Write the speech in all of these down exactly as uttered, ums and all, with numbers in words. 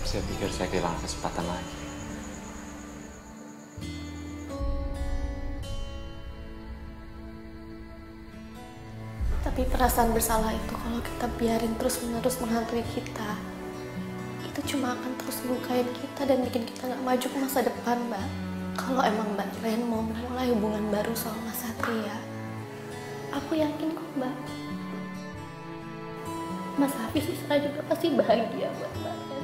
Saya pikir saya kehilangan kesempatan lagi. Tapi perasaan bersalah itu kalau kita biarin terus-menerus menghantui kita, itu cuma akan terus melukain kita dan bikin kita gak maju ke masa depan, Mbak. Kalau emang Mbak Ren mau memulai hubungan baru sama Mas Satria, aku yakin kok, Mbak. Mas Hafiz di sana juga pasti bahagia buat Mbak Ren.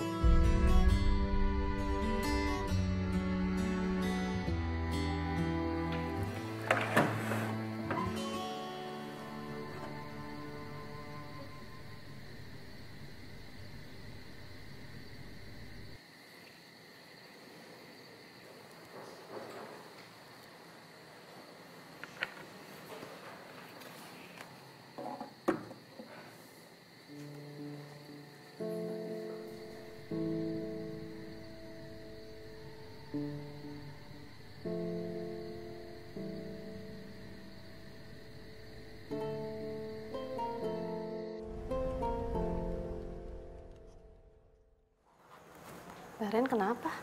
Mbak Ren kenapa?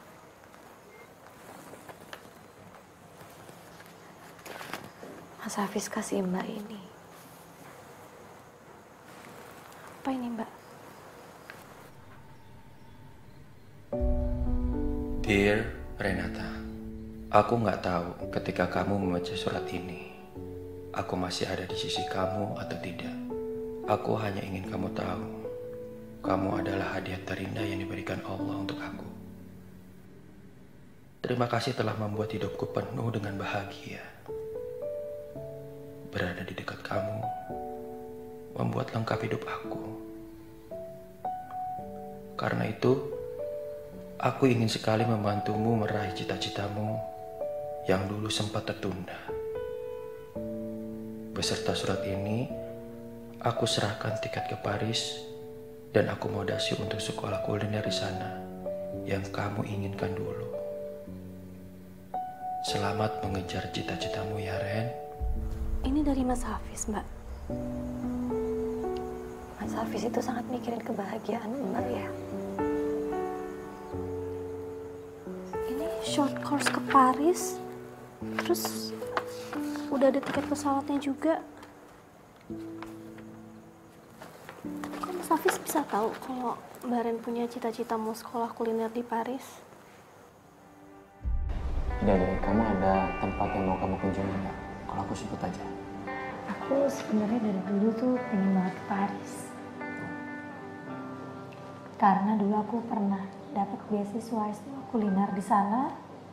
Mas Hafiz kasih Mbak ini. Apa ini, Mbak? Dear Renata, aku nggak tahu ketika kamu membaca surat ini, aku masih ada di sisi kamu atau tidak. Aku hanya ingin kamu tahu, kamu adalah hadiah terindah yang diberikan Allah untuk aku. Terima kasih telah membuat hidupku penuh dengan bahagia. Berada di dekat kamu membuat lengkap hidup aku. Karena itu, aku ingin sekali membantumu meraih cita-citamu yang dulu sempat tertunda. Beserta surat ini, aku serahkan tiket ke Paris dan akomodasi untuk sekolah kuliner di sana yang kamu inginkan dulu. Selamat mengejar cita-citamu ya, Ren. Ini dari Mas Hafiz, Mbak. Mas Hafiz itu sangat mikirin kebahagiaan Mbak ya. Ini short course ke Paris, terus udah ada tiket pesawatnya juga. Tapi kok Mas Hafiz bisa tahu kalau Mbak Ren punya cita-cita mau sekolah kuliner di Paris? Dari kamu ada tempat yang mau kamu kunjungi nggak? Kalau aku sebut aja. Aku sebenarnya dari dulu tuh pengen banget ke Paris. Karena dulu aku pernah dapat beasiswa S dua kuliner di sana.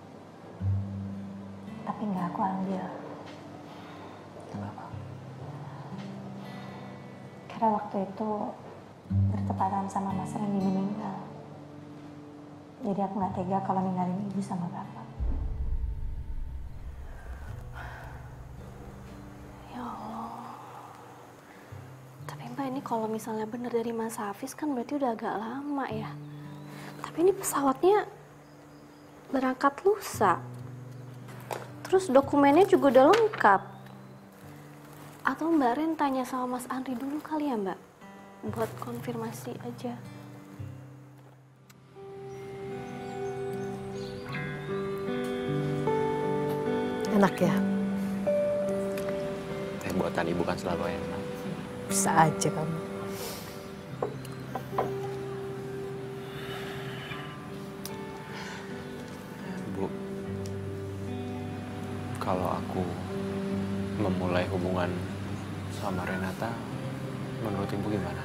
Tapi nggak aku ambil. Kenapa? Karena waktu itu bertepatan sama Mas Randy meninggal. Jadi aku nggak tega kalau ninggalin ibu sama bapak. Ini kalau misalnya benar dari Mas Hafiz kan berarti udah agak lama ya. Tapi ini pesawatnya berangkat lusa. Terus dokumennya juga udah lengkap. Atau Mbak Ren tanya sama Mas Andri dulu kali ya, Mbak? Buat konfirmasi aja. Enak ya? Teh buatan ibu kan selalu enak. Bisa aja kamu. Bu, kalau aku memulai hubungan sama Renata, menurut ibu gimana?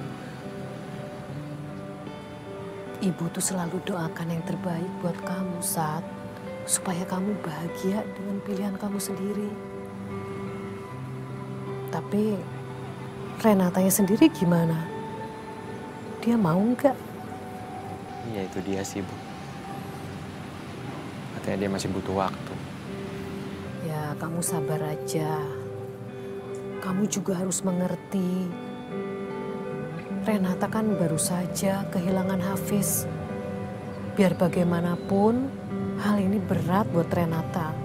Ibu tuh selalu doakan yang terbaik buat kamu, Sat. Supaya kamu bahagia dengan pilihan kamu sendiri. Tapi Renatanya sendiri gimana? Dia mau nggak? Iya, itu dia sih, Bu. Katanya dia masih butuh waktu. Ya, kamu sabar aja. Kamu juga harus mengerti. Renata kan baru saja kehilangan Hafiz. Biar bagaimanapun, hal ini berat buat Renata.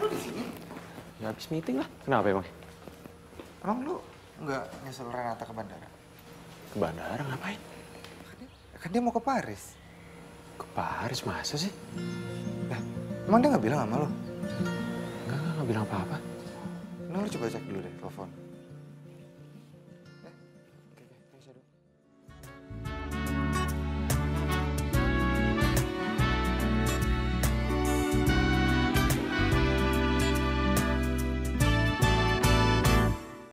lu di sini? Ya habis meeting lah. Kenapa emang? Emang lu nggak nyusul Renata ke bandara? Ke bandara ngapain? Kan dia, kan dia mau ke Paris. Ke Paris masa sih? Nah, emang dia nggak bilang sama lu? Enggak, enggak, enggak bilang apa-apa. Nah, lu coba cek dulu deh telepon.